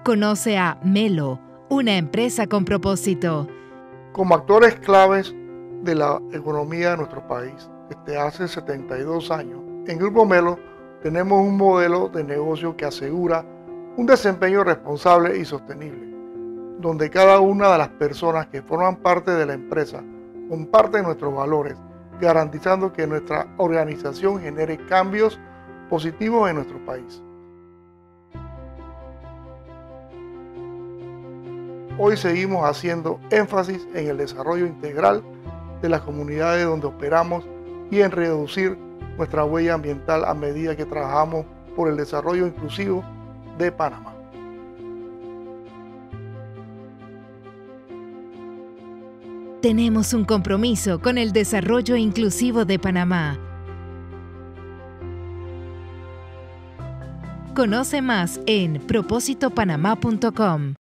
Conoce a Melo, una empresa con propósito. Como actores claves de la economía de nuestro país, desde hace 72 años, en Grupo Melo tenemos un modelo de negocio que asegura un desempeño responsable y sostenible, donde cada una de las personas que forman parte de la empresa comparten nuestros valores, garantizando que nuestra organización genere cambios positivos en nuestro país. Hoy seguimos haciendo énfasis en el desarrollo integral de las comunidades donde operamos y en reducir nuestra huella ambiental a medida que trabajamos por el desarrollo inclusivo de Panamá. Tenemos un compromiso con el desarrollo inclusivo de Panamá. Conoce más en propósitopanamá.com.